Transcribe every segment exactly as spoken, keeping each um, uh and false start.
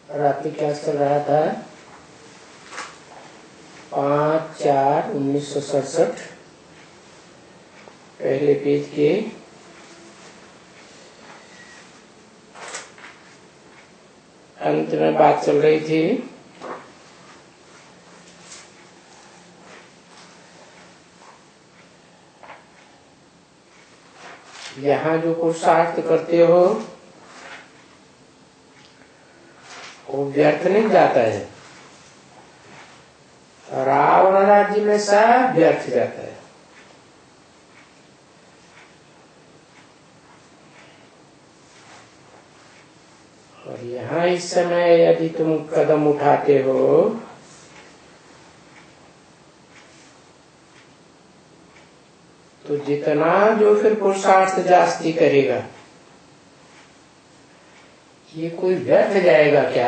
रात्रि क्लास चल रहा था पाँच चार उन्नीस सौ सड़सठ पहले पेज के अंत में बात चल रही थी। यहाँ जो पुरुषार्थ करते हो वो व्यर्थ नहीं जाता है। रावण राज्य में सब व्यर्थ जाता है। और यहाँ इस समय यदि तुम कदम उठाते हो तो जितना जो फिर पुरुषार्थ जास्ती करेगा ये कोई व्यर्थ जाएगा क्या?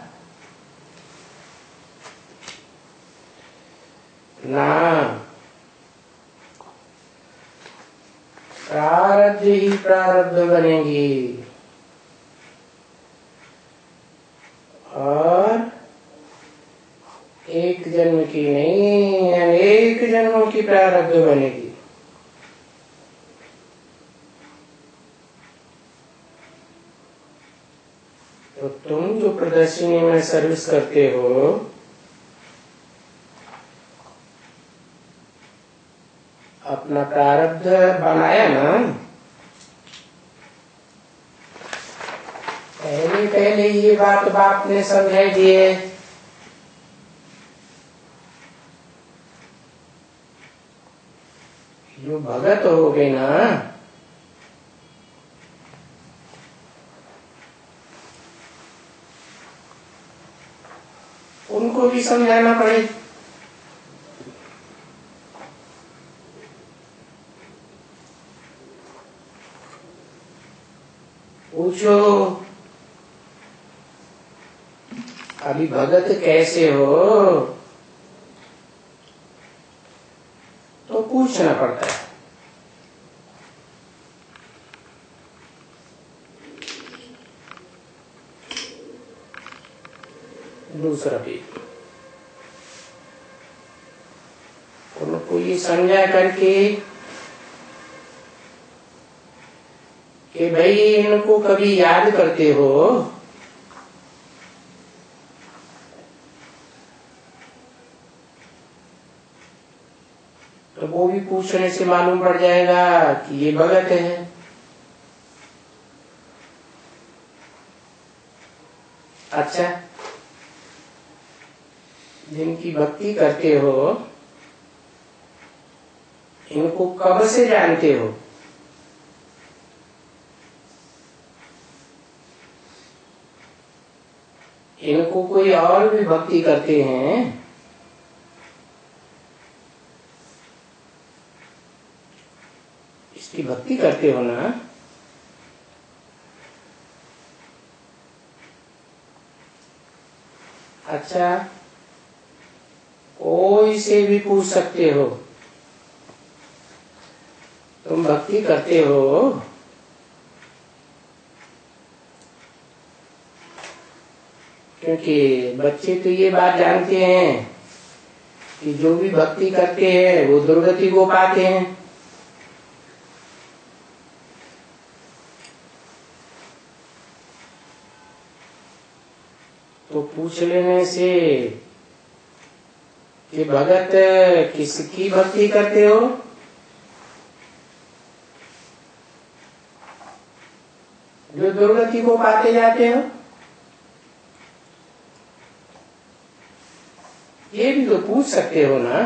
ना, प्रारब्ध ही प्रारब्ध बनेगी और एक जन्म की नहीं अनेक जन्मों की प्रारब्ध बनेगी। तो तुम जो प्रदर्शनी में सर्विस करते हो अपना प्रारब्ध बनाया ना। पहले पहले ये बात बाप ने समझाई दिए। जो भगत हो गए ना उनको भी समझाना पड़े। पूछो अभी भगत कैसे हो तो पूछना पड़ता है। दूसरा भी उनको ये समझा करके कि भाई इनको कभी याद करते हो तो वो भी पूछने से मालूम पड़ जाएगा कि ये भगत है। अच्छा, जिनकी भक्ति करते हो इनको कब से जानते हो? इनको कोई और भी भक्ति करते हैं इसकी भक्ति करते हो ना। अच्छा, कोई से भी पूछ सकते हो तुम भक्ति करते हो? क्योंकि बच्चे तो ये बात जानते हैं कि जो भी भक्ति करते हैं वो दुर्गति को पाते हैं। तो पूछ लेने से कि भगत किसकी भक्ति करते हो जो दुर्गति को पाते जाते हो, ये भी तो पूछ सकते हो ना।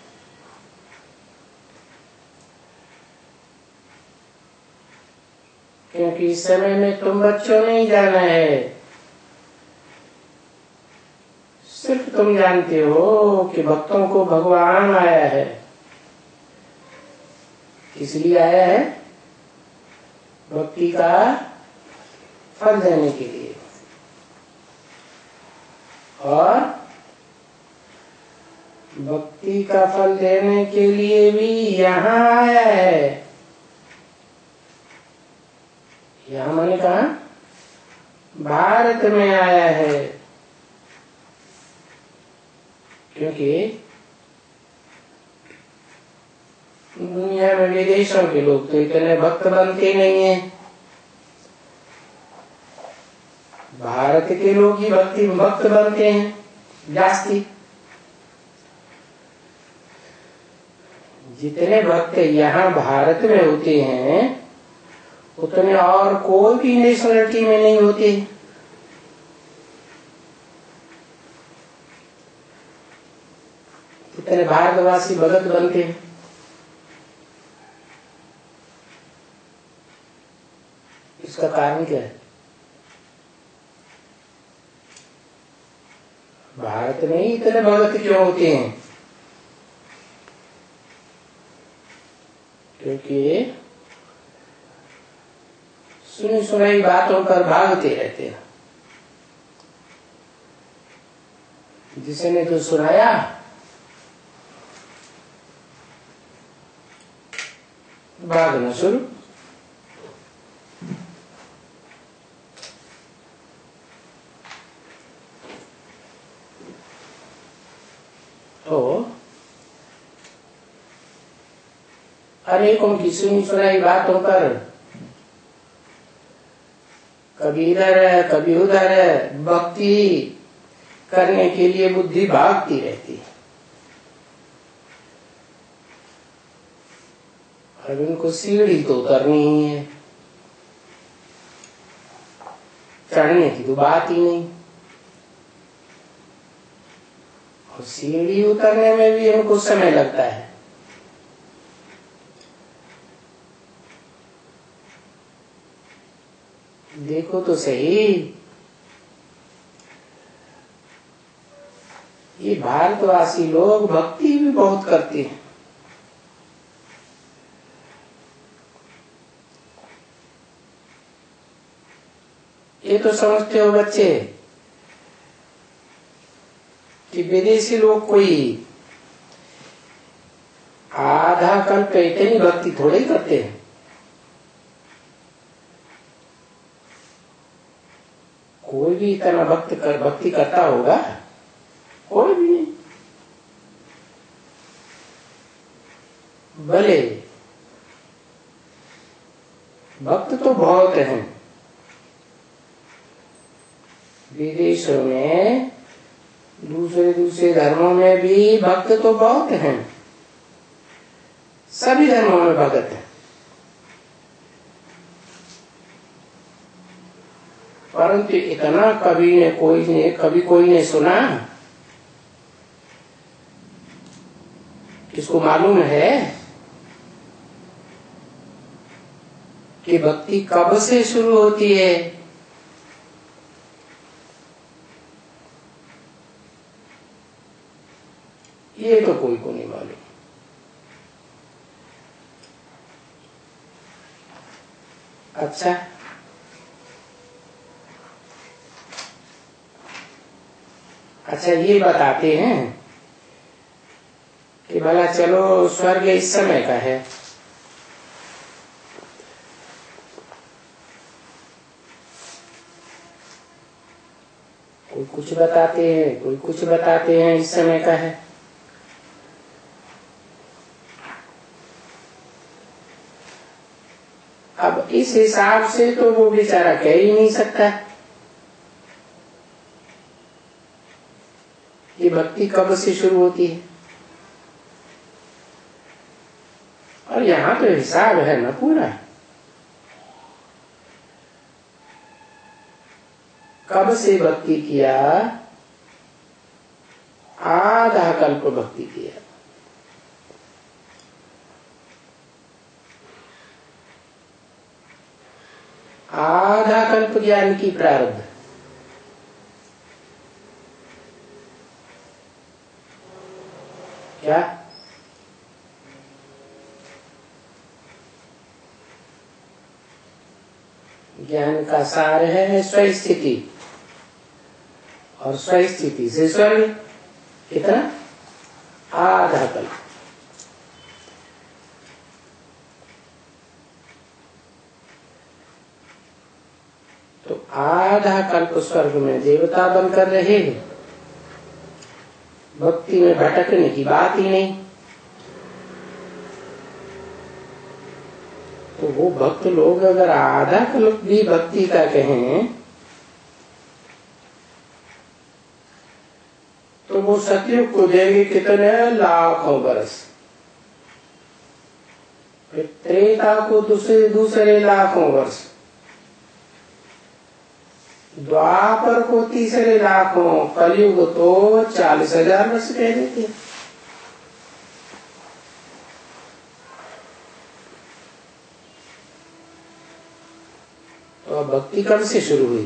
क्योंकि इस समय में तुम बच्चों ने ही जाना है। सिर्फ तुम जानते हो कि भक्तों को भगवान आया है। किस लिए आया है? भक्ति का फल देने के लिए। और भक्ति का फल देने के लिए भी यहाँ आया है। यहाँ मैंने कहा भारत में आया है, क्योंकि दुनिया में विदेशों के लोग तो इतने भक्त बनते नहीं हैं। भारत के लोग ही भक्ति भक्त बनते हैं जास्ती। जितने भक्त यहाँ भारत में होते हैं उतने और कोई भी नेशनलिटी में नहीं होते। इतने भारतवासी भगत बनते हैं। इसका कारण क्या है? भारत में ही इतने भगत क्यों होते हैं? क्योंकि सुनी सुनाई बातों पर भागते रहते हैं। जिसने तो सुनाया भागना शुरू। तो अनेकों की सुनी सुनाई बातों पर कभी इधर है कभी उधर है भक्ति करने के लिए बुद्धि भागती रहती है। अब इनको सीढ़ी तो उतरनी ही है, चढ़ने की तो बात ही नहीं। और सीढ़ी उतरने में भी इनको समय लगता है। देखो तो सही, ये भारतवासी लोग भक्ति भी बहुत करते हैं। ये तो समझते हो बच्चे कि विदेशी लोग कोई आधा कल्प इतनी भक्ति थोड़ी ही करते हैं। कोई भी इतना भक्त कर भक्ति करता होगा? कोई भी नहीं। भले भक्त तो बहुत हैं विदेशों में, दूसरे दूसरे धर्मों में भी भक्त तो बहुत हैं। सभी धर्मों में भगत है, परंतु इतना कभी ने कोई ने कभी कोई ने सुना। किसको मालूम है कि भक्ति कब से शुरू होती है? ये तो कोई को नहीं मालूम। अच्छा, अच्छा ये बताते हैं कि भला चलो स्वर्ग इस समय का है, कोई कुछ बताते हैं कोई कुछ बताते हैं इस समय का है। अब इस हिसाब से तो वो बेचारा कह ही नहीं सकता कि भक्ति कब से शुरू होती है। और यहाँ तो हिसाब है ना पूरा, कब से भक्ति किया? आधा कल्प भक्ति किया। आधा कल्प ज्ञान की प्रारब्ध। क्या ज्ञान का सार है स्वस्थिति, और स्वस्थिति से स्वर्ग कितना? आधा कल्प। तो आधा कल्प स्वर्ग में देवता बनकर रहे, भक्ति में भटकने की बात ही नहीं। तो वो भक्त लोग अगर आधा कल्प भी भक्ति का कहें तो वो सतयुग को देंगे कितने लाखों वर्ष, फिर त्रेता को दूसरे दूसरे लाखों वर्ष, द्वापर को तीसरे लाखों, कलयुग तो चालीस हजार वर्ष कह देते। तो अब भक्ति कब से शुरू हुई?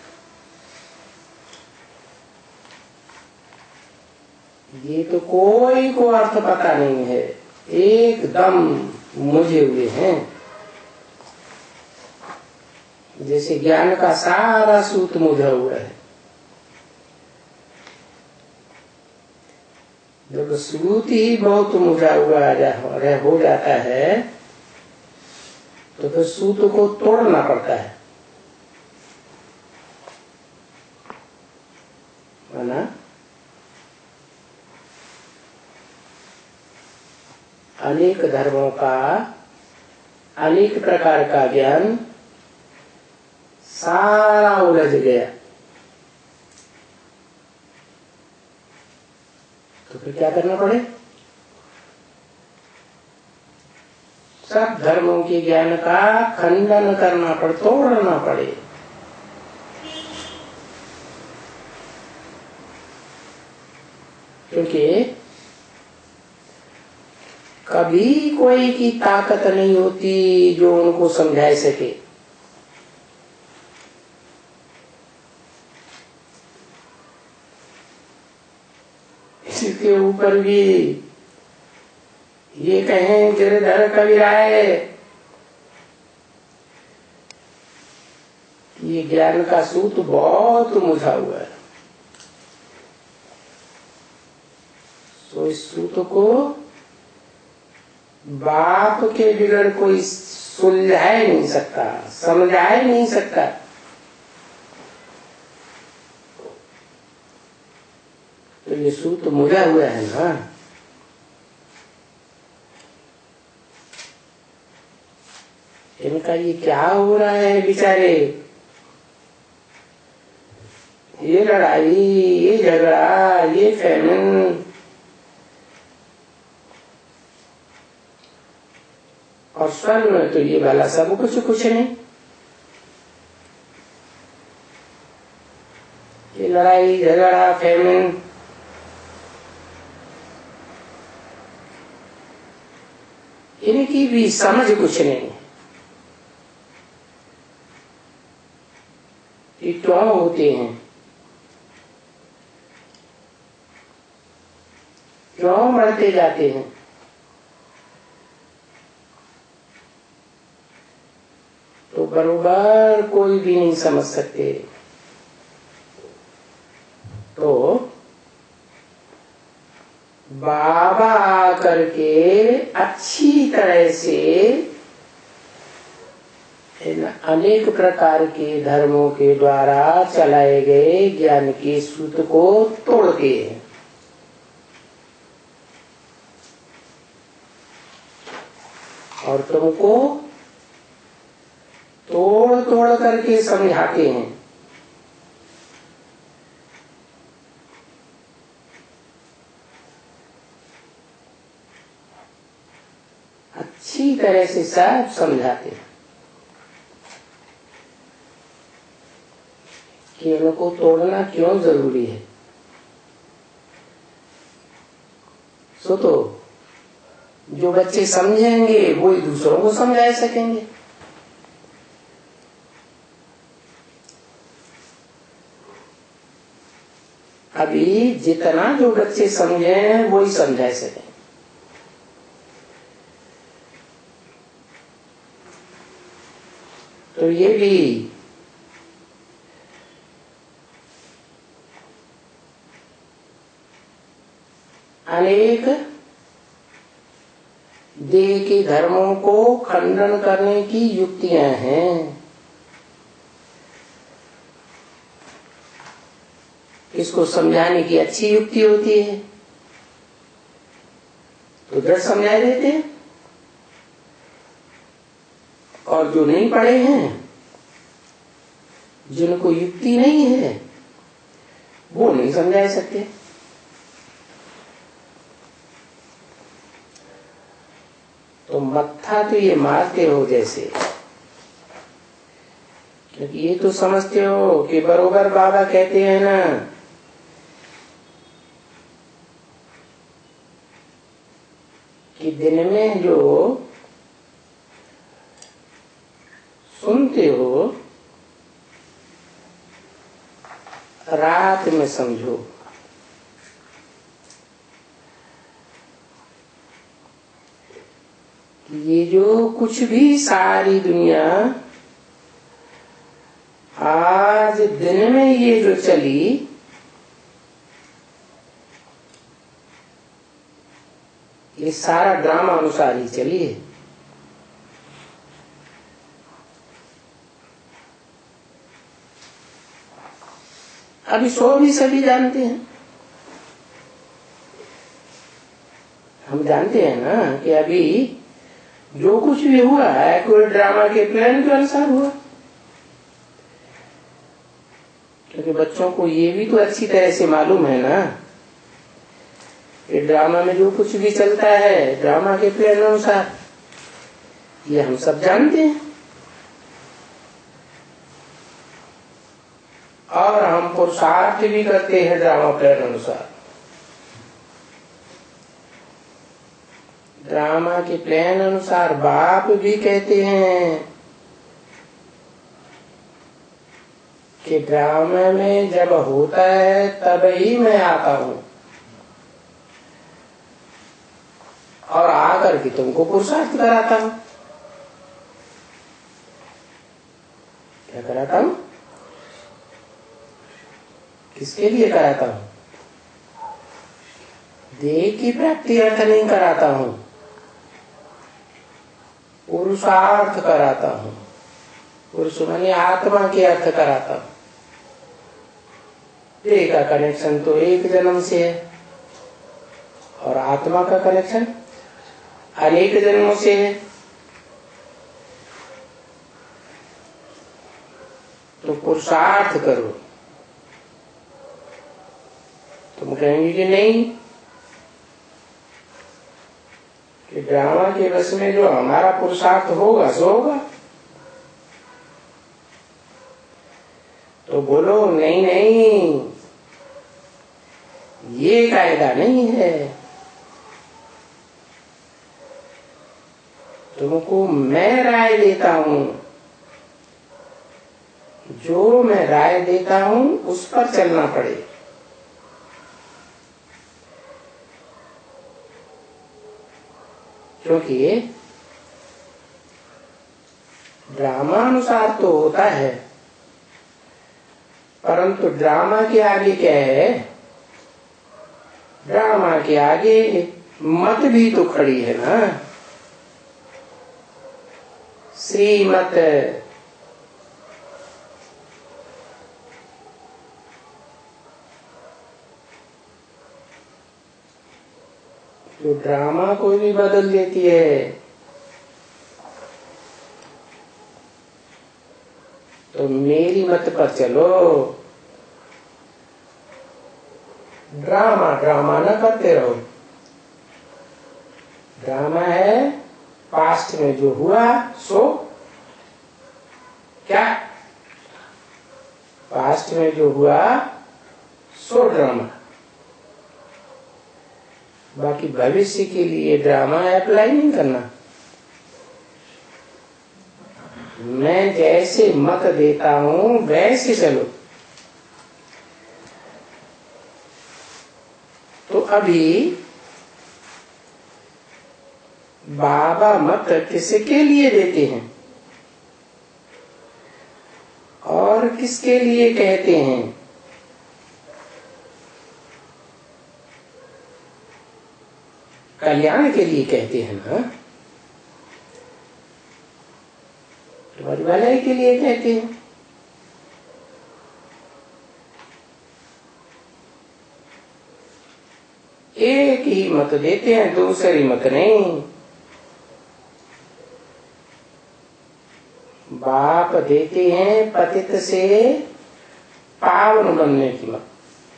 ये तो कोई को अर्थ पता नहीं है, एकदम मुझे हुए हैं, जैसे ज्ञान का सारा सूत मुझा हुआ है। जब सूत ही बहुत मुझा हुआ हो जाता है तो फिर सूत को तोड़ना पड़ता है, है ना? अनेक धर्मों का अनेक प्रकार का ज्ञान सारा उलझ गया, तो फिर क्या करना पड़े? सब धर्मों के ज्ञान का खंडन करना पड़े, तोड़ना पड़े। क्योंकि कभी कोई की ताकत नहीं होती जो उनको समझा सके। इसके ऊपर भी ये कहें गिरधर कविराय, ये ज्ञान का सूत बहुत मुझा हुआ है, तो इस सूत को बाप के बिगड़ कोई सुलझा ही नहीं सकता, समझा ही नहीं सकता। तो ये सूत मुझा हुआ है ना, इनका ये क्या हो रहा है बेचारे, ये लड़ाई, ये झगड़ा, ये फैमिन, और स्वर्ग में तो ये भला सब कुछ कुछ नहीं। ये लड़ाई झगड़ा फैमिन, इनकी भी समझ कुछ नहीं। ये क्यों होते हैं, क्यों बढ़ते जाते हैं? तो बरोबर कोई भी नहीं समझ सकते। तो बाबा आकर के अच्छी तरह से इन अनेक प्रकार के धर्मों के द्वारा चलाए गए ज्ञान के सूत्र को तोड़ के, और तुमको तोड़ तोड़ करके समझाते हैं। अच्छी तरह से सब समझाते हैं कि इनको तोड़ना क्यों जरूरी है। सो तो जो बच्चे समझेंगे वो ही दूसरों को समझा सकेंगे। अभी जितना जो बच्चे समझे वो ही समझा सकें। तो ये भी अनेक देह के धर्मों को खंडन करने की युक्तियां हैं। इसको समझाने की अच्छी युक्ति होती है तो दृढ़ समझा देते हैं, और जो नहीं पढ़े हैं, जिनको युक्ति नहीं है, वो नहीं समझा सकते। तो मत्था तो ये मारते हो जैसे, क्योंकि ये तो समझते हो कि बरोबर बाबा कहते हैं ना कि दिन में जो सुनते हो रात में समझो। ये जो कुछ भी सारी दुनिया आज दिन में ये जो चली, ये सारा ड्रामा अनुसार ही चली है। अभी सो भी सभी जानते हैं, हम जानते हैं ना कि अभी जो कुछ भी हुआ है कोई ड्रामा के प्लान के अनुसार हुआ, क्योंकि बच्चों को ये भी तो अच्छी तरह से मालूम है ना कि ड्रामा में जो कुछ भी चलता है ड्रामा के प्लान अनुसार, ये हम सब जानते हैं। और हम पुरुषार्थ भी करते हैं ड्रामा प्लान अनुसार। ड्रामा के प्लान अनुसार बाप भी कहते हैं कि ड्रामा में जब होता है तब ही मैं आता हूं, और आकर के तुमको पुरुषार्थ कराता हूं। क्या कराता हूं? किसके लिए कराता हूं? देह की प्राप्ति अर्थ नहीं कराता हूं, पुरुषार्थ कराता हूं। पुरुष माने आत्मा के अर्थ कराता हूं। देह का कनेक्शन तो एक जन्म से है, और आत्मा का कनेक्शन अनेक जन्मों से है। तो पुरुषार्थ करो। तुम कहेंगे कि नहीं, कि ड्रामा के बस में जो हमारा पुरुषार्थ होगा सो होगा। तो बोलो नहीं नहीं, ये कायदा नहीं है। तुमको मैं राय देता हूं, जो मैं राय देता हूं उस पर चलना पड़े। क्योंकि ड्रामानुसार तो होता है, परंतु ड्रामा के आगे क्या है? ड्रामा के आगे मत भी तो खड़ी है ना, श्रीमत। जो ड्रामा को भी बदल देती है। तो मेरी मत पर चलो, ड्रामा ड्रामा न करते रहो। ड्रामा है पास्ट में जो हुआ सो क्या? पास्ट में जो हुआ सो ड्रामा। बाकी भविष्य के लिए ड्रामा अप्लाई नहीं करना। मैं जैसे मत देता हूं वैसे चलो। तो अभी बाबा मत किसके लिए देते हैं और किसके लिए कहते हैं? कल्याण के लिए कहते हैं ना, तुम्हारी भलाई के लिए कहते हैं। एक ही मत देते हैं, दूसरी मत नहीं। बाप देते हैं पतित से पावन बनने की मत।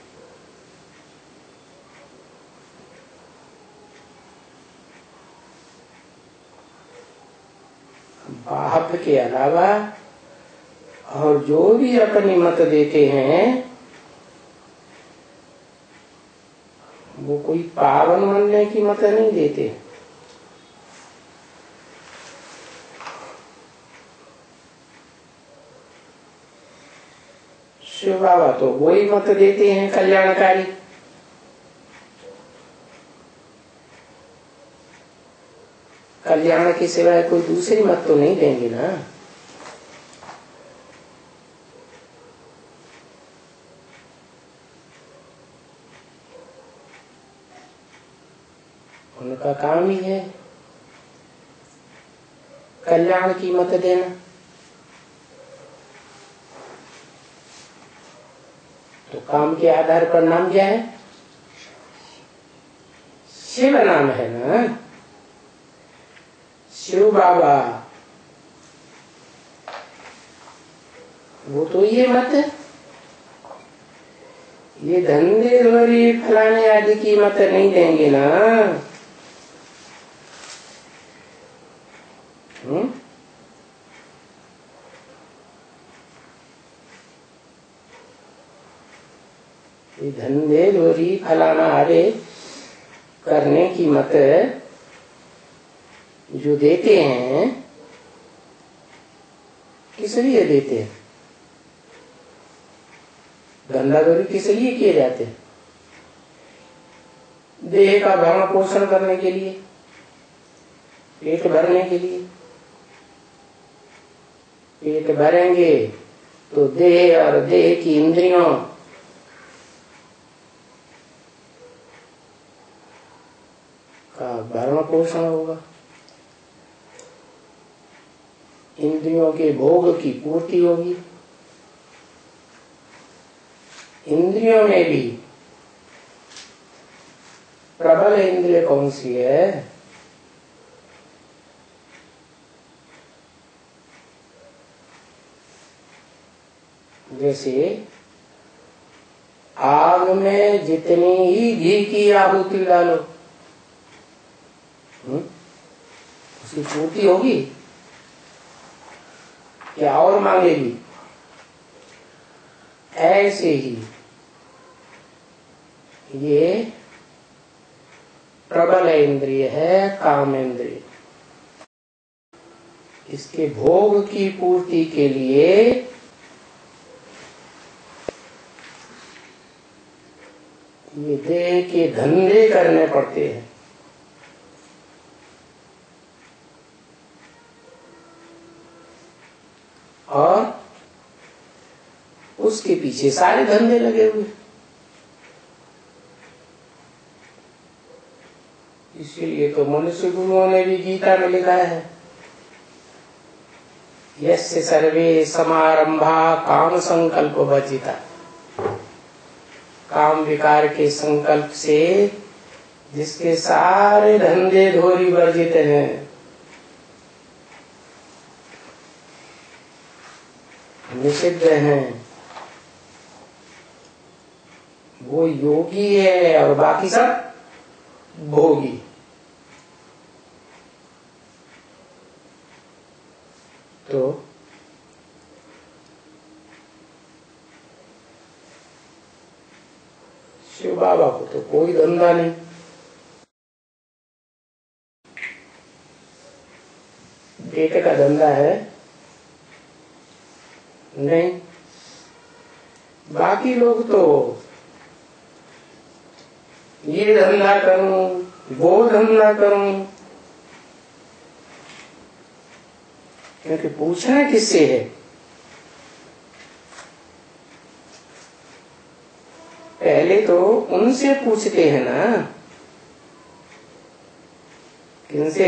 बाप के अलावा और जो भी अपनी मत देते हैं वो कोई पावन बनने की मत नहीं देते। शिव बाबा तो वही मत देते हैं कल्याणकारी। कल्याण के सिवाय कोई दूसरी मत तो नहीं देंगे ना। उनका काम ही है कल्याण की मत देना। तो काम के आधार पर नाम क्या है? शिव नाम है ना। शिव बाबा वो तो ये मत, ये धंधे धोरी फलाने आदि की मत नहीं देंगे ना। हुँ? ये धंधे धोरी फलाना आदि करने की मत जो देते हैं किस लिए देते हैं? धंधाधोरी किस लिए किए जाते हैं? देह का भरण पोषण करने के लिए, पेट भरने के लिए। पेट भरेंगे तो देह और देह की इंद्रियों का भरण पोषण होगा। इंद्रियों के भोग की पूर्ति होगी। इंद्रियों में भी प्रबल इंद्रिय कौन सी है? जैसे आग में जितनी ही घी की आहुति डालो उसकी पूर्ति होगी क्या और मांगेगी? ऐसे ही ये प्रबल इंद्रिय है काम इंद्रिय। इसके भोग की पूर्ति के लिए ये देह के धंधे करने पड़ते हैं। और उसके पीछे सारे धंधे लगे हुए। इसीलिए तो मनुष्य गुरुओं ने भी गीता में लिखा है, यस्य सर्वे समारंभा काम संकल्प वर्जिता। काम विकार के संकल्प से जिसके सारे धंधे धोरी वर्जित हैं, निषिद्ध हैं, वो योगी है और बाकी सब भोगी। तो शिव बाबा को तो कोई धंधा नहीं। बेटे का धंधा है नहीं। बाकी लोग तो ये धंधा करूं वो धंधा करूं, क्योंकि पूछना किससे है? पहले तो उनसे पूछते हैं ना। किनसे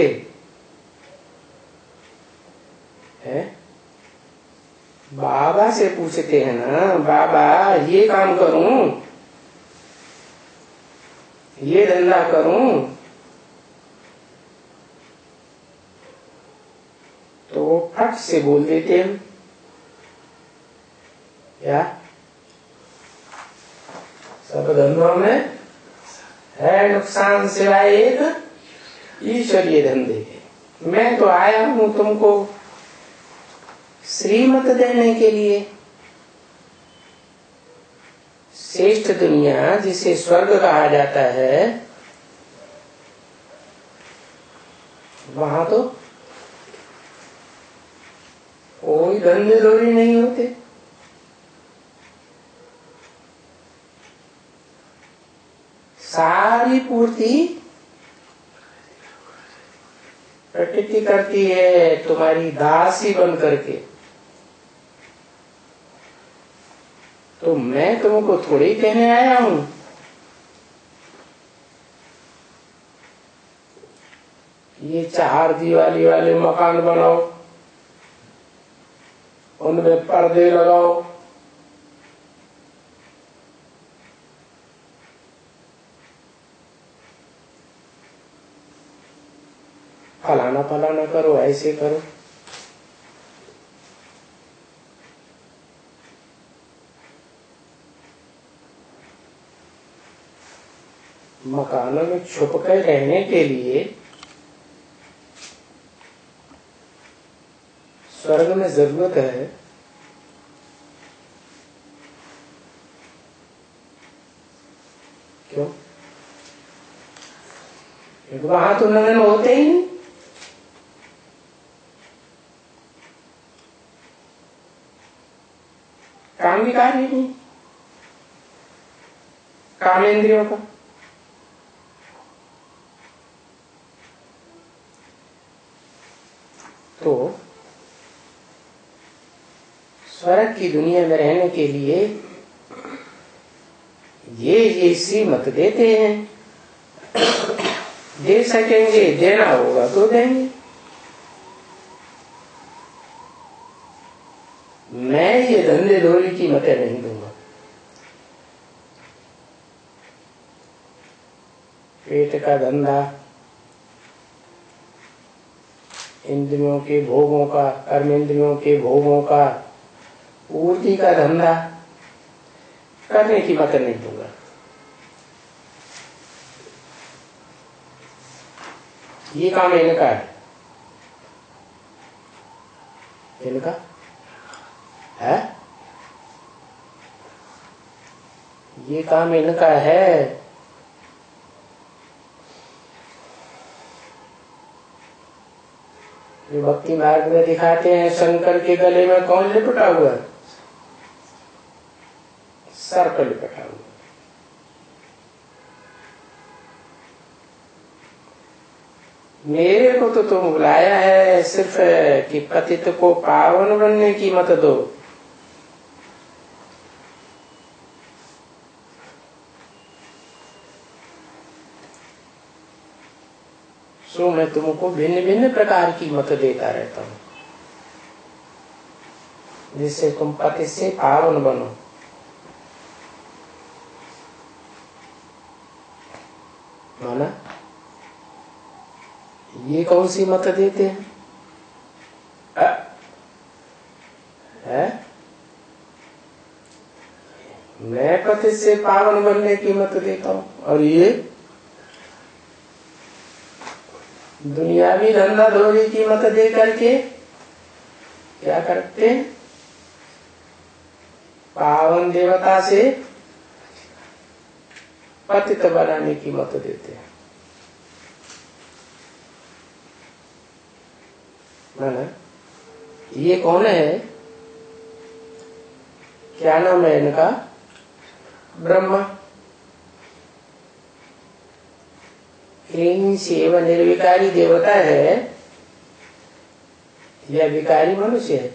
है? बाबा से पूछते हैं ना। बाबा ये काम करूं ये धंधा करूं, तो वो फट से बोल देते हैं क्या सब धंधों में है नुकसान सिवाय एक ईश्वरीय धंधे के। मैं तो आया हूं तुमको श्रीमत देने के लिए। श्रेष्ठ दुनिया जिसे स्वर्ग कहा जाता है, वहां तो कोई धंधे दोरी नहीं होते। सारी पूर्ति प्रकृति करती है तुम्हारी दासी बन करके। तो मैं तुमको थोड़ी कहने आया हूं ये चार दीवाली वाले मकान बनाओ, उनमें पर्दे लगाओ, फलाना फलाना करो, ऐसे करो। मकानों में छुप कर रहने के लिए स्वर्ग में जरूरत है। क्यों? क्योंकि वहां तो नग्न होते ही नहीं। काम भी कार्य नहीं कामेंद्रियों का। तो स्वर्ग की दुनिया में रहने के लिए ये ये श्रीमत देते हैं। दे सकेंगे, देना होगा तो देंगे। मैं ये धंधे धोरी की मतें नहीं दूंगा। पेट का धंधा, इंद्रियों के भोगों का, कर्मेंद्रियों के भोगों का, पूर्ति का धंधा करने की मत नहीं दूंगा। ये काम इनका है। इनका है, ये काम इनका है। जो भक्ति मार्ग में दिखाते हैं शंकर के गले में कौन लिपटा हुआ है? सर्प लिपटा हुआ। मेरे को तो तुम बुलाया है सिर्फ कि पतित को पावन बनने की मत दो। सो मैं तुमको भिन्न भिन्न प्रकार की मत देता रहता हूं जिससे तुम पति से पावन बनो। माना ये कौन सी मत देते हैं? आ, है? मैं पति से पावन बनने की मत देता हूं और ये दुनियावी धंधा धोरी की मत दे करके क्या करते हैं? पावन देवता से पतित बनाने की मत देते हैं। ना ये कौन है? क्या नाम है इनका? ब्रह्मा। सेव निर्विकारी देवता है या विकारी मनुष्य है?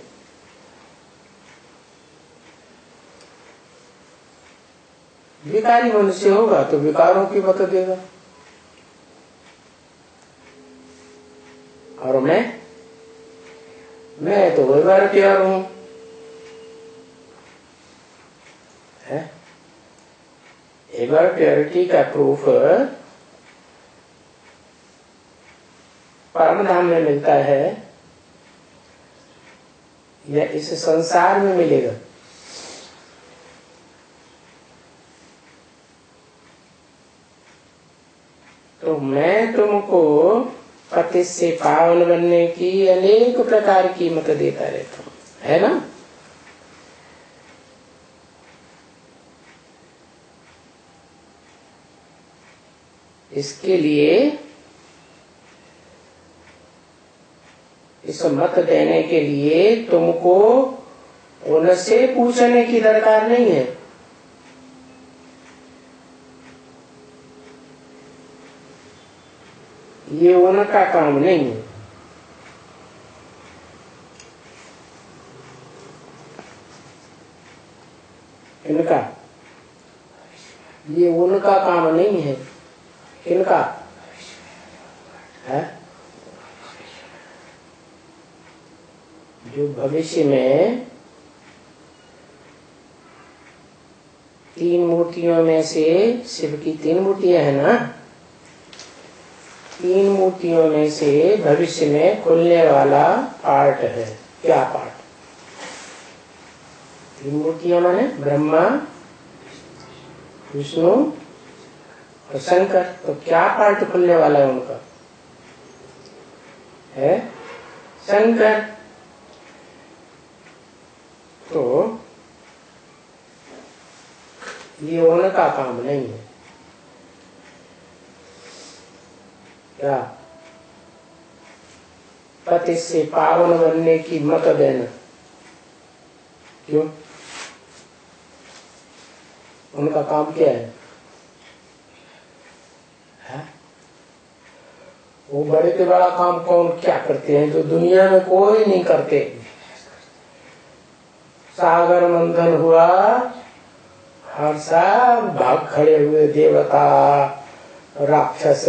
विकारी मनुष्य होगा तो विकारों की मत देगा। और मैं मैं तो व्यवहार प्यार हूं। है एवर प्योरिटी का प्रूफ परम धाम में मिलता है या इस संसार में मिलेगा? तो मैं तुमको पति से पावन बनने की अनेक प्रकार की मत देता रहता हूं, है ना? इसके लिए इस मत देने के लिए तुमको उनसे पूछने की दरकार नहीं है। ये उनका काम नहीं है। इनका ये उनका काम नहीं है। किनका है? जो भविष्य में तीन मूर्तियों में से शिव की तीन मूर्तियां है ना, तीन मूर्तियों में से भविष्य में खुलने वाला पार्ट है। क्या पार्ट? तीन मूर्तियां माने ब्रह्मा, विष्णु और शंकर। तो क्या पार्ट खुलने वाला है उनका? है शंकर। तो ये उनका काम नहीं है। क्या? पति से पावन बनने की मत देना। क्यों? उनका काम क्या है? है? वो बड़े से बड़ा काम कौन क्या करते हैं जो दुनिया में कोई नहीं करते? सागर मंथन हुआ, हर साल भाग खड़े हुए देवता राक्षस।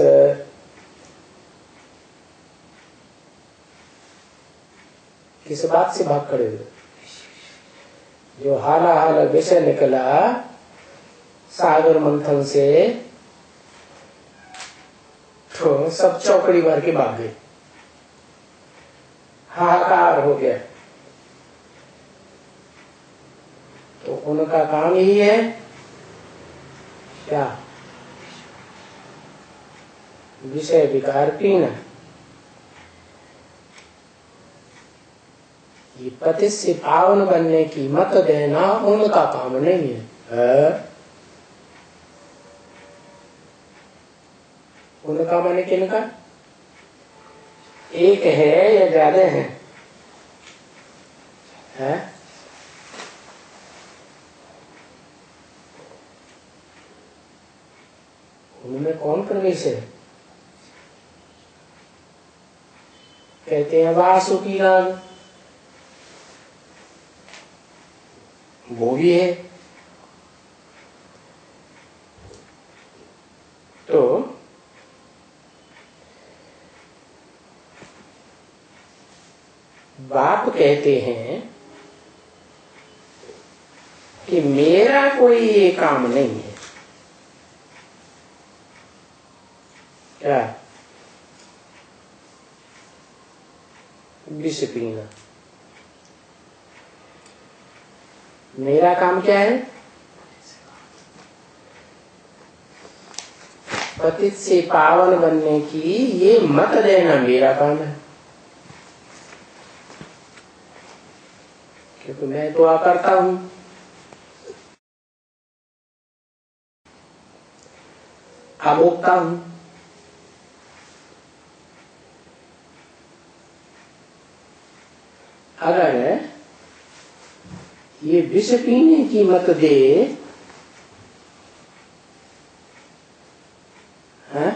किस बात से भाग खड़े हुए? जो हाला हाला विषय निकला सागर मंथन से, तो सब चौकड़ी भर के भाग गए, हाहाकार हो गया। तो उनका काम यही है क्या? विषय विकार पीना। ये पति से पावन बनने की मत देना उनका काम नहीं है, है? उनका माने किनका? एक है या ज्यादा है? है? उनमें कौन प्रवेश है? कहते हैं वासुकी नाग, वो भी है। तो बाप कहते हैं कि मेरा कोई ये काम नहीं है। क्या? विष पीना। मेरा काम क्या है? पतित से पावन बनने की ये मत देना मेरा काम है। क्योंकि मैं तो करता हूं। अभोक्ता हूं। अगर ये विष पीने की मत दे, है?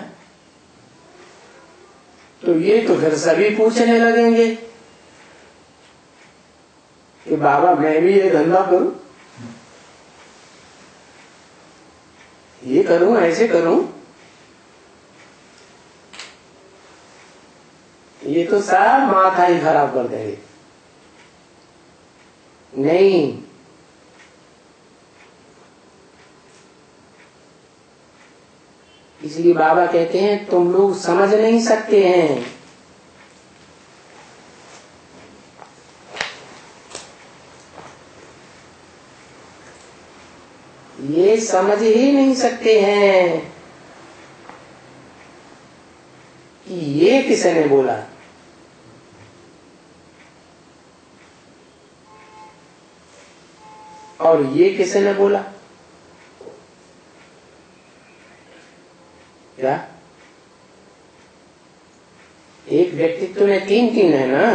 तो ये तो फिर सभी पूछने लगेंगे कि बाबा मैं भी ये धंधा करूं, ये करूं, ऐसे करूं। ये तो सब माथा ही खराब कर देंगे। नहीं, इसलिए बाबा कहते हैं तुम लोग समझ नहीं सकते हैं। ये समझ ही नहीं सकते हैं कि ये किसने बोला। और ये किसने बोला। क्या एक व्यक्तित्व में तीन तीन है ना,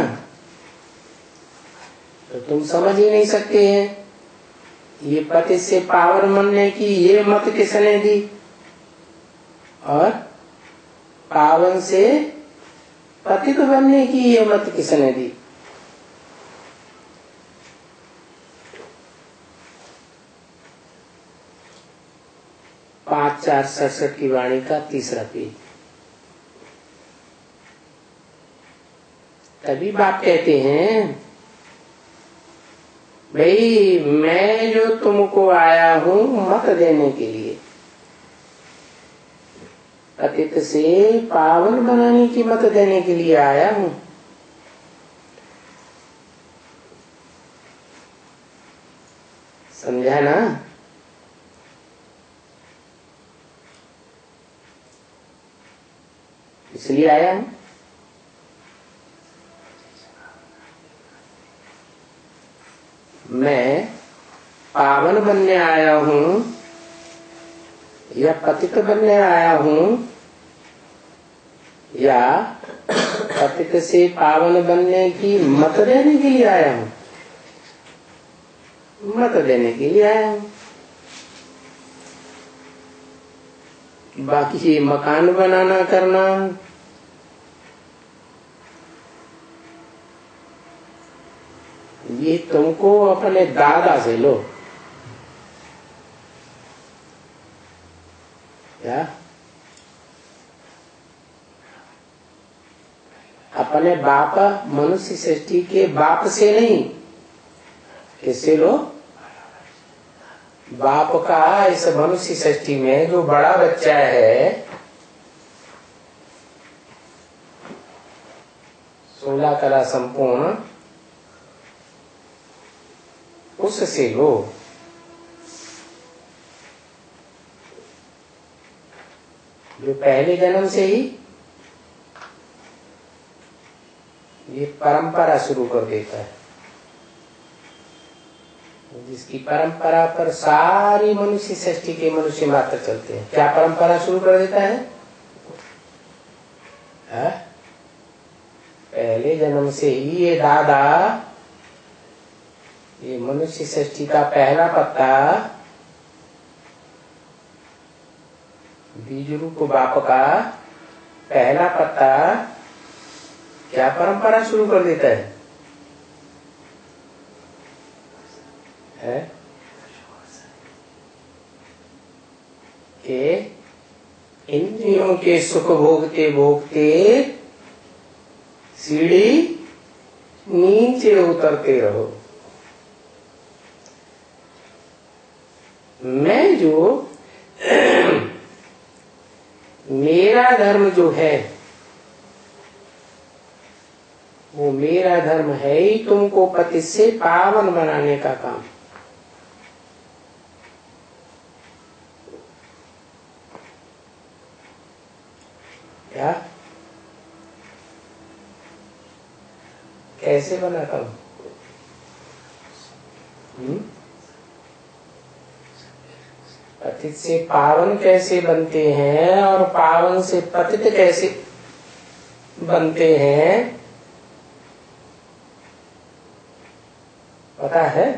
तो तुम समझ ही नहीं सकते हैं। ये पति से पावन बनने की ये मत किसने दी, और पावन से पतित बनने की ये मत किसने दी। पांच चार सड़सठ की वाणी का तीसरा पेज। तभी बाप कहते हैं भाई मैं जो तुमको आया हूं मत देने के लिए, पतित से पावन बनाने की मत देने के लिए आया हूं। समझा ना। इसलिए आया हूं। मैं पावन बनने आया हूं या पतित बनने आया हूं, या पतित से पावन बनने की मत देने के लिए आया हूं। मत देने के लिए आया हूं। बाकी ये मकान बनाना करना ये तुमको अपने दादा से लो। क्या अपने बाप मनुष्य सृष्टि के बाप से नहीं, किससे लो। बाप का इस मनुष्य सृष्टि में जो बड़ा बच्चा है, सोलह कला संपूर्ण, उससे लो। जो पहले जन्म से ही ये परंपरा शुरू कर देता है, जिसकी परंपरा पर सारी मनुष्य सृष्टि के मनुष्य मात्र चलते हैं। क्या परंपरा शुरू कर देता है, है? पहले जन्म से ही ये दादा, ये मनुष्य सृष्टि का पहला पत्ता बीज रूप बाप का पहला पत्ता क्या परंपरा शुरू कर देता है, है? कि इंद्रियों के सुख भोगते भोगते सीढ़ी नीचे उतरते रहो। मैं जो मेरा धर्म जो है वो मेरा धर्म है ही तुमको पति से पावन बनाने का काम। क्या कैसे बनाता हूं? पतित से पावन कैसे बनते हैं और पावन से पतित कैसे बनते हैं पता है?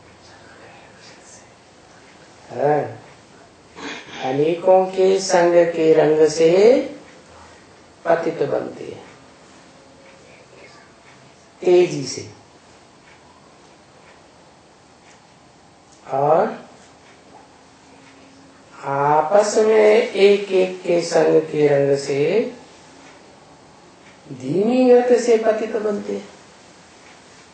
हाँ। अनेकों के संग के रंग से पतित बनते हैं, तेजी से। और आपस में एक एक के संग के रंग से धीमी गति से पतित बनते हैं।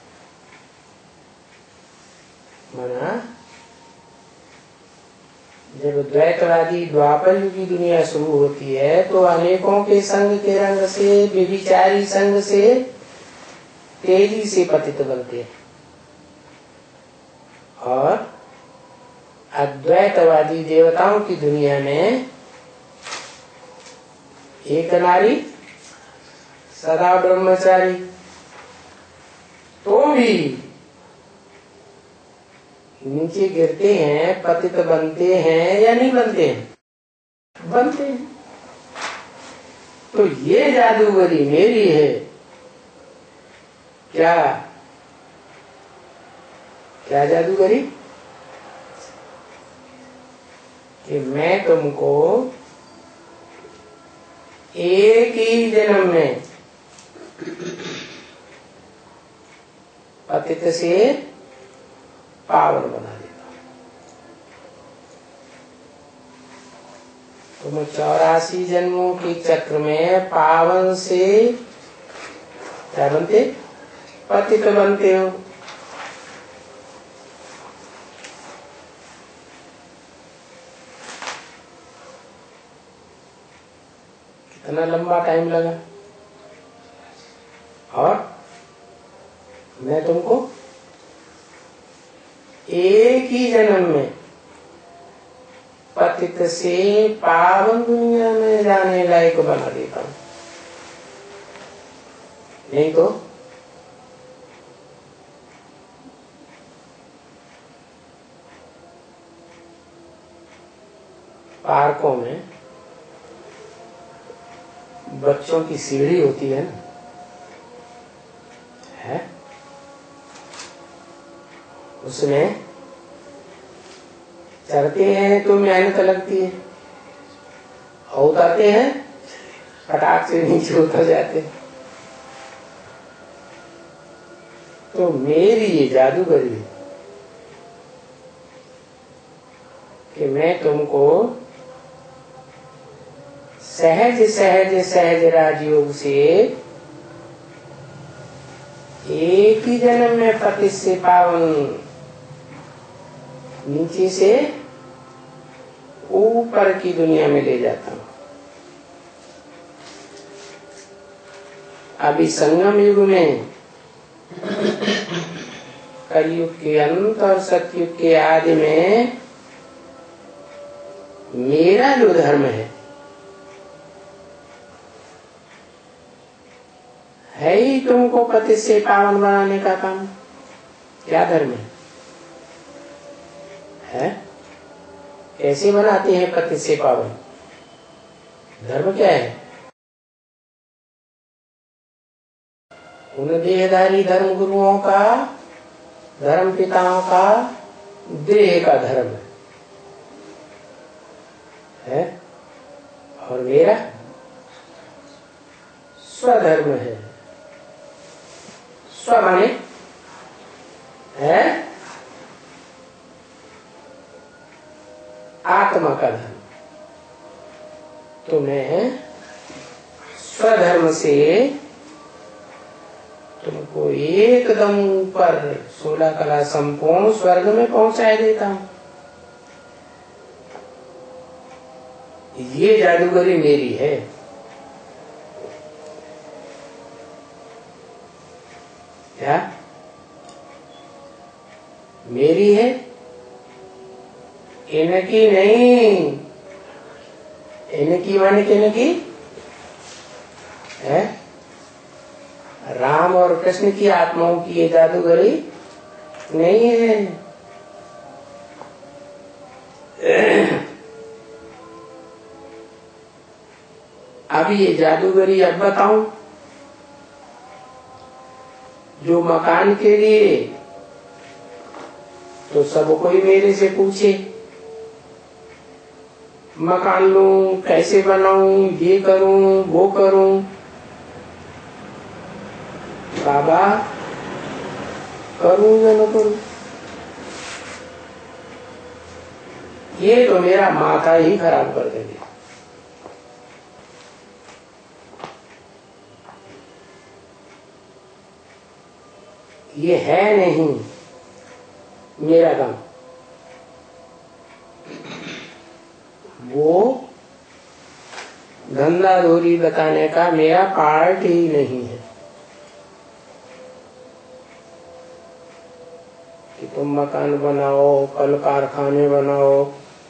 मना जब द्वैतवादी द्वापर युग की दुनिया शुरू होती है तो अनेकों के संग के रंग से, व्यभिचारी संग से तेजी से पतित बनते हैं, और अद्वैतवादी देवताओं की दुनिया में एक नारी सदा ब्रह्मचारी, तो भी नीचे गिरते हैं, पतित बनते हैं या नहीं बनते हैं? बनते हैं। तो ये जादूगरी मेरी है क्या? क्या जादूगरी? कि मैं तुमको एक ही जन्म में पतित से पावन बना देता हूं। तुम चौरासी जन्मों के चक्र में पावन से क्या बनते? पतित बनते हो। कितना लंबा टाइम लगा, और मैं तुमको एक ही जन्म में पतित से पावन दुनिया में जाने लायक बना देता हूं। नहीं तो पार्कों में बच्चों की सीढ़ी होती है ना, है? उसमें चढ़ते हैं तो मेहनत लगती है, और उतरते हैं फटाक से नीचे उतर जाते हैं। तो मेरी ये जादूगरी है कि मैं तुमको सहज सहज सहज राजयोग से एक ही जन्म में पति से पावन, नीचे से ऊपर की दुनिया में ले जाता हूं। अभी संगम युग में, कलयुग के अंत और सतयुग के आदि में मेरा जो धर्म है है ही तुमको पति से पावन बनाने का काम। क्या धर्म है? है? कैसे बनाते हैं पति से पावन? धर्म क्या है? उन देहधारी धर्म गुरुओं का, धर्म पिताओं का देह का धर्म है, और मेरा स्वधर्म है। स्व माने है आत्मा का धर्म। तो मैं स्वधर्म से तुमको एकदम ऊपर सोलह कला संपूर्ण स्वर्ग में पहुंचा देता हूं। ये जादूगरी मेरी है। क्या मेरी है? इनकी नहीं। इनकी माने किनकी है? राम और कृष्ण की आत्माओं की ये जादूगरी नहीं है। अब ये जादूगरी अब बताऊं, जो मकान के लिए तो सब कोई मेरे से पूछे, मकान लूं, कैसे बनाऊं, ये करूं, वो करूं। बाबा करूं या न करूं? ये तो मेरा माथा ही खराब कर देंगे। ये है नहीं मेरा काम। धंधा धोरी बताने का मेरा पार्ट ही नहीं है कि तुम मकान बनाओ, कल कारखाने बनाओ,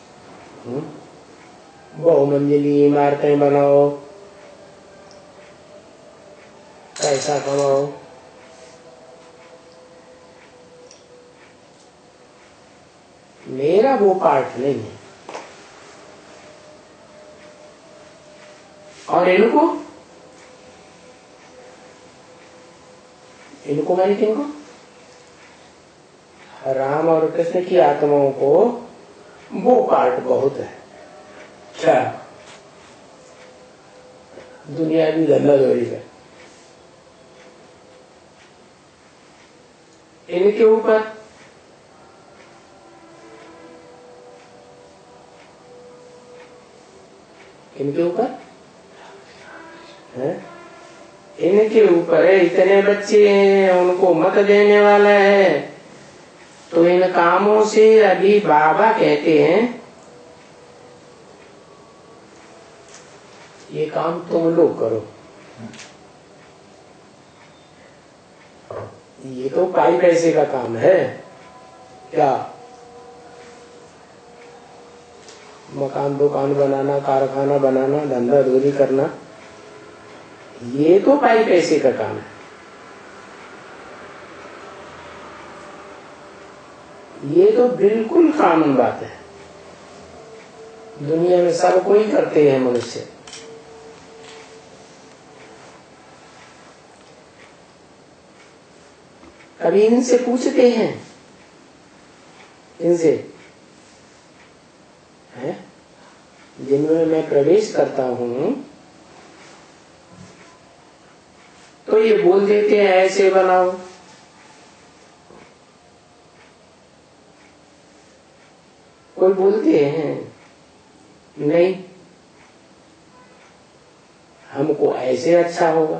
बहुमंजिली इमारतें बनाओ, पैसा कमाओ। मेरा वो पार्ट नहीं है। और इनको इनको मैंने किनको राम और कृष्ण की आत्माओं को वो पार्ट बहुत है। क्या दुनिया भी धंधा धोरी है। इनके ऊपर इनके ऊपर है इनके ऊपर है। इतने बच्चे हैं, उनको मत देने वाला है। तो इन कामों से अभी बाबा कहते हैं ये काम तुम लोग करो। ये तो पाई पैसे का काम है। क्या मकान दुकान बनाना, कारखाना बनाना, धंधा धोरी करना, ये तो पाई पैसे का काम है। ये तो बिल्कुल कानून बात है। दुनिया में सब कोई करते हैं मनुष्य। कभी इनसे पूछते हैं, इनसे है जिनमें मैं प्रवेश करता हूं, तो ये बोल देते हैं ऐसे बनाओ। कोई बोलते हैं नहीं हमको ऐसे अच्छा होगा,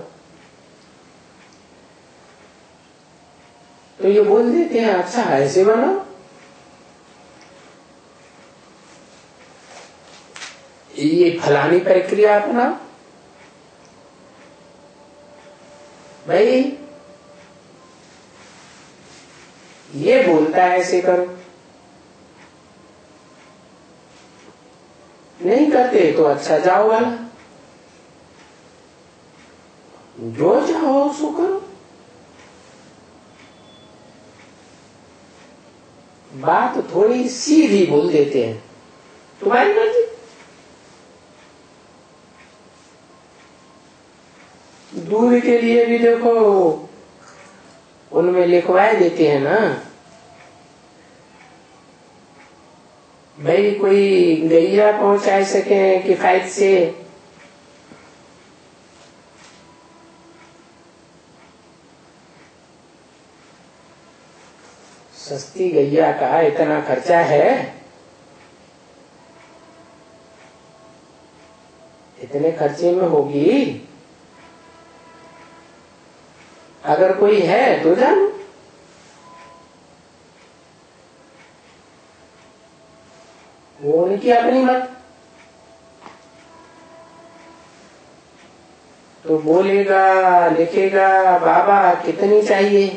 तो ये बोल देते हैं अच्छा ऐसे बनाओ। ये फलानी प्रक्रिया अपनाओ। भाई ये बोलता है ऐसे करो, नहीं करते तो अच्छा जाओ वाला, जो चाहो सो करो। बात थोड़ी सीधी बोल देते हैं, तुम्हारी मर्जी। दूर के लिए भी देखो उनमें लिखवाए देते हैं ना, भाई कोई गैया पहुंचा सके किफायत से। सस्ती गैया का इतना खर्चा है, इतने खर्चे में होगी। अगर कोई है तो जानो। वो उनकी अपनी मत। तो बोलेगा लिखेगा बाबा कितनी चाहिए,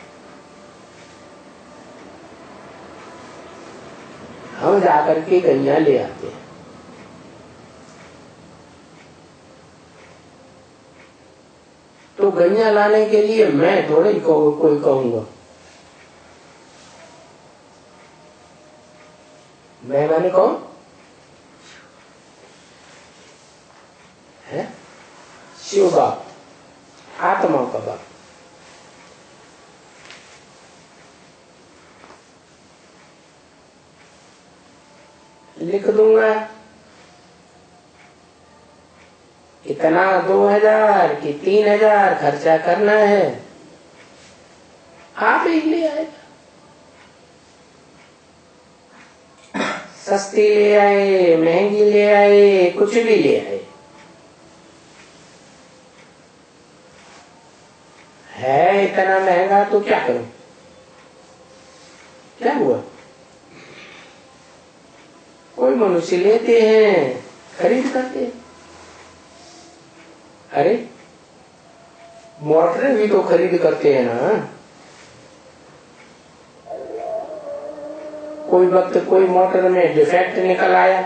हम जाकर के गैया ले आते हैं। तो गैया लाने के लिए मैं थोड़े ही को, कोई कहूंगा। मैं मैंने कौन है? शिव बाप, आत्मा का बाप। लिख दूंगा इतना दो हजार कि तीन हजार खर्चा करना है, आप ही ले आए। सस्ती ले आए, महंगी ले आए, कुछ भी ले आए, है इतना महंगा तो क्या करूं? क्या हुआ? कोई मनुष्य लेते हैं, खरीद करते हैं। अरे मोटर भी तो खरीद करते हैं ना। कोई वक्त कोई मोटर में डिफेक्ट निकल आया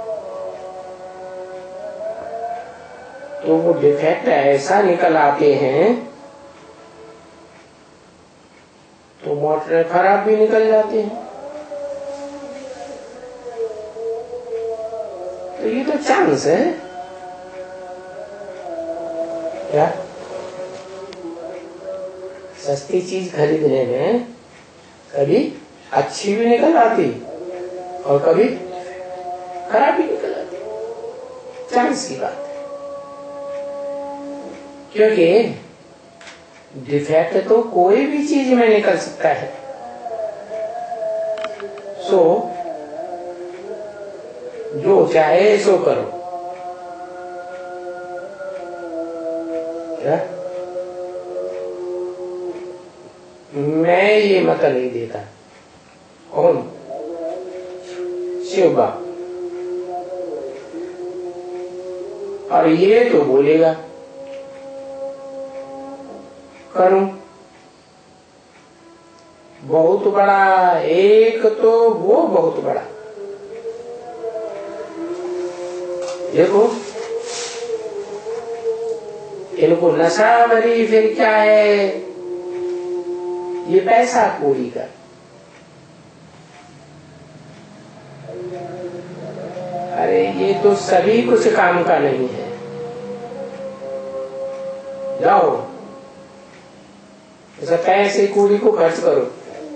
तो वो डिफेक्ट ऐसा निकल आते हैं तो मोटर खराब भी निकल जाते हैं। तो ये तो चांस है क्या। सस्ती चीज खरीदने में कभी अच्छी भी निकल आती और कभी खराब भी निकल आती, चांस की बात है। क्योंकि डिफेक्ट तो कोई भी चीज में निकल सकता है। सो जो चाहे सो करो। क्या मैं ये मत नहीं देता। कौन? शिव बाबा। और ये तो बोलेगा करूं बहुत बड़ा, एक तो वो बहुत बड़ा। देखो इनको नशा भरी फिर क्या है, ये पैसा कौड़ी का। अरे ये तो सभी कुछ काम का नहीं है। जाओ ऐसा पैसे कौड़ी को खर्च करो।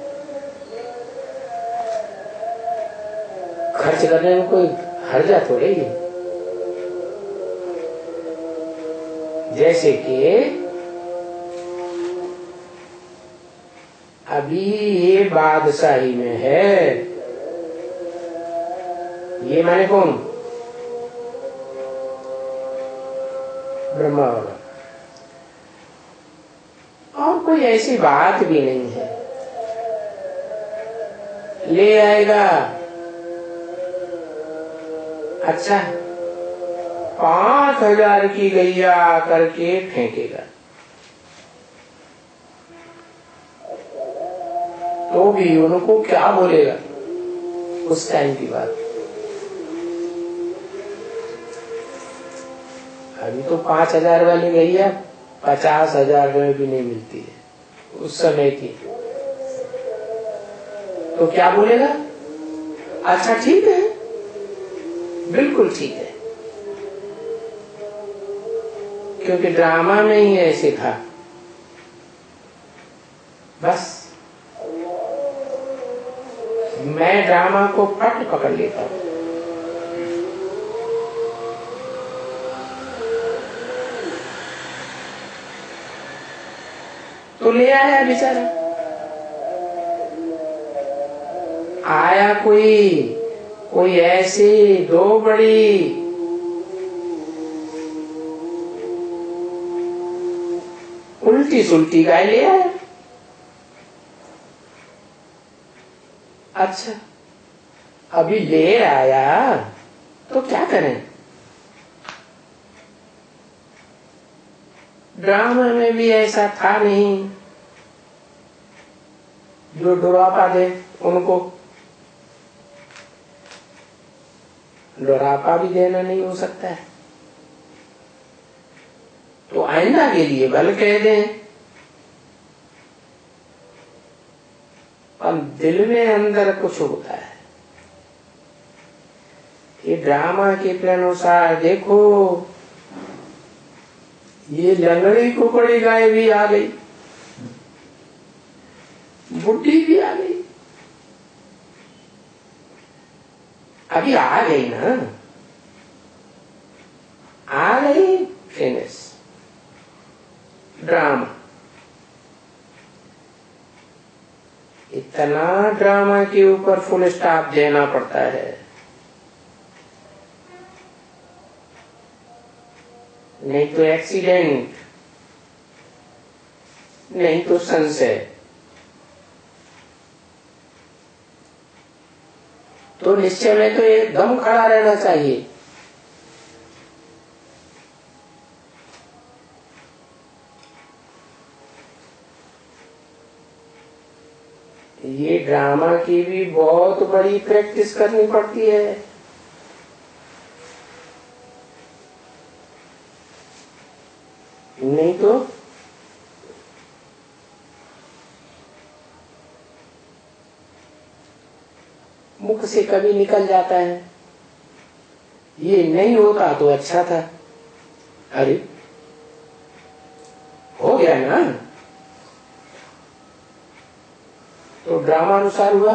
खर्च करने में कोई हर्जा थोड़ी है। जैसे कि अभी ये बादशाही में है, ये माने कौन? ब्रह्मा बाबा। और कोई ऐसी बात भी नहीं है। ले आएगा, अच्छा पांच हजार की गैया करके फेंकेगा तो भी उनको क्या बोलेगा उस टाइम की बात। अभी तो पांच हजार वाली गैया पचास हजार में भी नहीं मिलती है उस समय की। तो क्या बोलेगा? अच्छा ठीक है, बिल्कुल ठीक है, क्योंकि ड्रामा में ही ऐसे था। बस मैं ड्रामा को पट पकड़ लेता हूं। तो ले आया बेचारा, आया कोई कोई ऐसे दो बड़ी उल्टी सुल्टी गाय ले आया। अच्छा अभी ले आया तो क्या करें? ड्रामा में भी ऐसा था नहीं जो डुरापा दे उनको। डुरापा भी देना नहीं हो सकता है तो आइंदा के लिए भले कह दें, पर दिल में अंदर कुछ होता है। ये ड्रामा के अनुसार देखो, ये लंगड़ी कुकड़ी गाय भी आ गई, बुढ़ी भी आ गई। अभी आ गई ना, आ गई, फिनिश ड्रामा। इतना ड्रामा के ऊपर फुल स्टॉप देना पड़ता है, नहीं तो एक्सीडेंट, नहीं तो संशय। तो निश्चय में तो एकदम खड़ा रहना चाहिए। ये ड्रामा की भी बहुत बड़ी प्रैक्टिस करनी पड़ती है। नहीं तो मुख से कभी निकल जाता है, ये नहीं होता तो अच्छा था। अरे हो गया ना, तो ड्रामा अनुसार हुआ,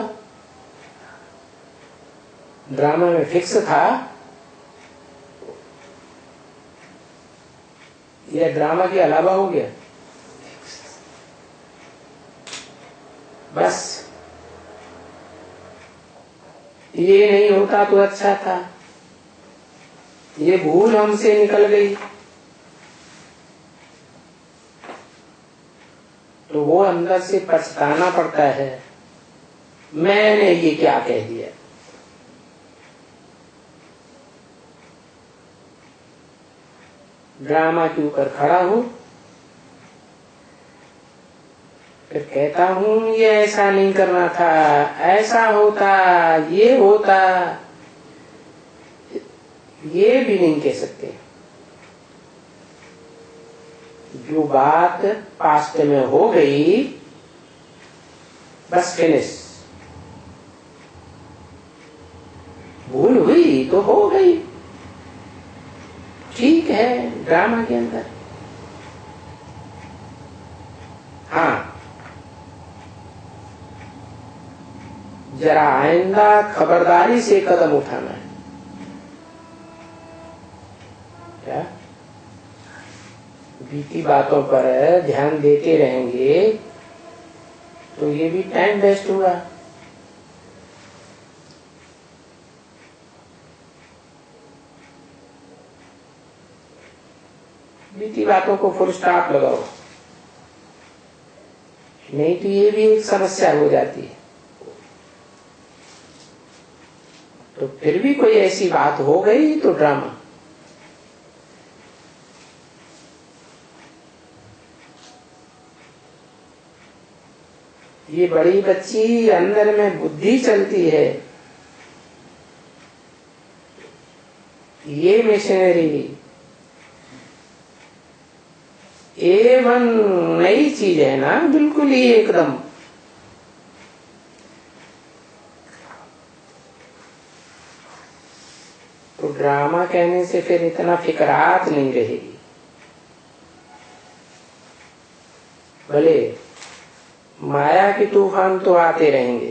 ड्रामा में फिक्स था या ड्रामा के अलावा हो गया? बस ये नहीं होता तो अच्छा था, ये भूल हमसे निकल गई तो वो अंदर से पछताना पड़ता है, मैंने ये क्या कह दिया। ड्रामा के ऊपर खड़ा हूं, फिर कहता हूं ये ऐसा नहीं करना था, ऐसा होता, ये होता, ये भी नहीं कह सकते। जो बात पास्ट में हो गई बस फिनिश, भूल हुई तो हो गई, ठीक है ड्रामा के अंदर। हाँ, जरा आइंदा खबरदारी से कदम उठाना है। क्या बीती बातों पर ध्यान देते रहेंगे तो ये भी टाइम वेस्ट हुआ। बीती बातों को फुल स्टॉप लगाओ, नहीं तो ये भी एक समस्या हो जाती है। तो फिर भी कोई ऐसी बात हो गई तो ड्रामा। ये बड़ी बच्ची अंदर में बुद्धि चलती है, ये मिशनरी एवं नई चीज है ना, बिल्कुल ही एकदम। तो ड्रामा कहने से फिर इतना फिकरात नहीं रहेगी। भले माया के तूफान तो आते रहेंगे,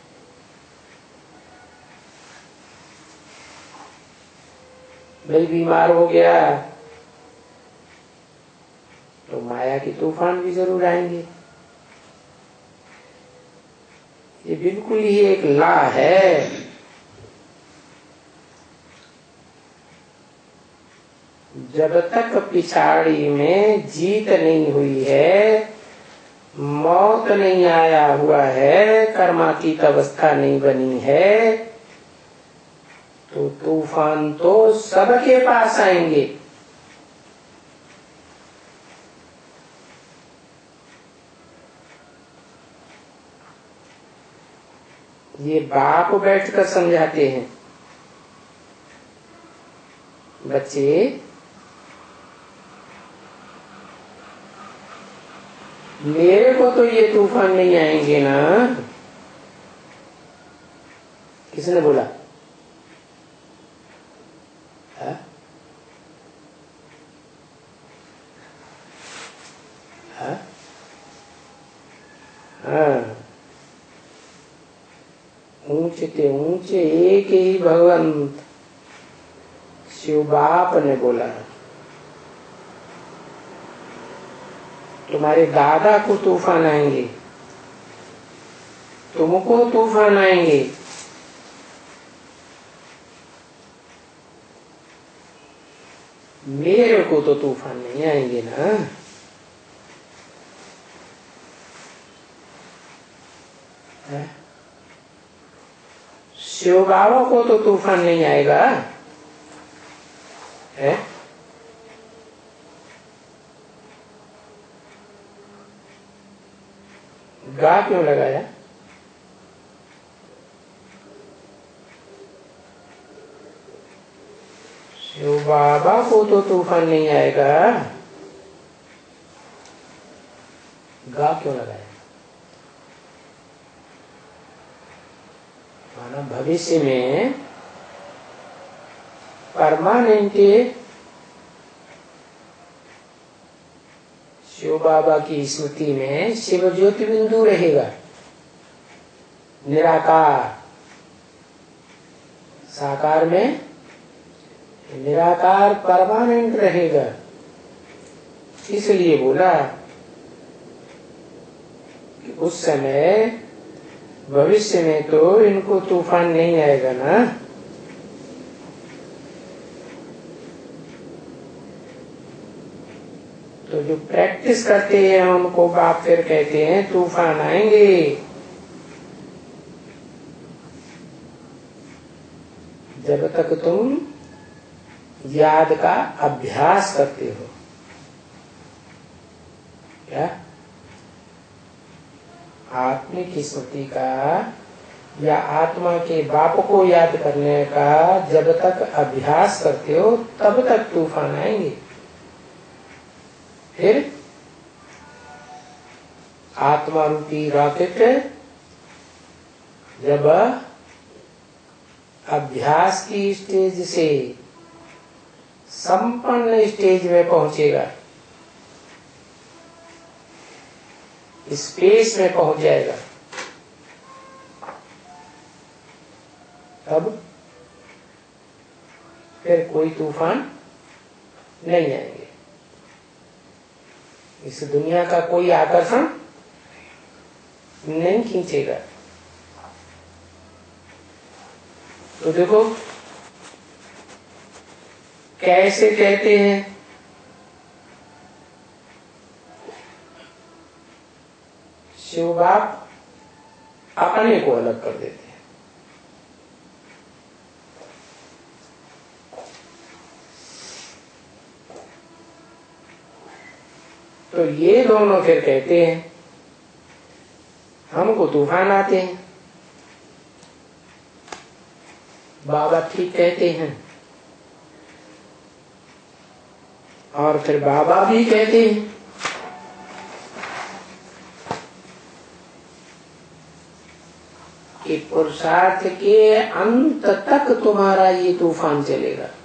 भाई बीमार हो गया तो माया के तूफान भी जरूर आएंगे। ये बिल्कुल ही एक ला है। जब तक पिछाड़ी में जीत नहीं हुई है, मौत नहीं आया हुआ है, कर्मातीत अवस्था नहीं बनी है, तो तूफान तो सबके पास आएंगे। ये बाप बैठकर समझाते हैं, बच्चे मेरे को तो ये तूफान नहीं आएंगे ना। किसने बोला? हा? हा? हाँ, ऊंचे ते ऊंचे एक ही भगवंत शिव बाप ने बोला। तुम्हारे दादा को तूफान आएंगे, तुमको तूफान आएंगे, मेरे को तो तूफान नहीं आएंगे ना। शिव बाबा को तो तूफान नहीं आएगा है? गा क्यों लगाया? बाबा को तो तूफान नहीं आएगा, गा क्यों लगाया? माना भविष्य में परमानेंट शिव बाबा की स्मृति में शिव ज्योति बिंदु रहेगा, निराकार। साकार में निराकार परमानेंट रहेगा। इसलिए बोला कि उस समय भविष्य में तो इनको तूफान नहीं आएगा ना। तो जो प्रैक्टिस करते हैं उनको बाप फिर कहते हैं तूफान आएंगे। जब तक तुम याद का अभ्यास करते हो, क्या आत्मिक स्मृति का या आत्मा के बाप को याद करने का जब तक अभ्यास करते हो तब तक तूफान आएंगे। फिर आत्मा रूपी रॉकेट जब अभ्यास की स्टेज से संपन्न स्टेज में पहुंचेगा, स्पेस में पहुंच जाएगा, तब फिर कोई तूफान नहीं आएंगे। इस दुनिया का कोई आकर्षण नहीं खींचेगा। तो देखो कैसे कहते हैं, शिव बाप अपने को अलग कर देते हैं। तो ये दोनों फिर कहते हैं हमको तूफान आते हैं। बाबा ठीक कहते हैं और फिर बाबा भी कहते हैं कि पुरुषार्थ के अंत तक तुम्हारा ये तूफान चलेगा।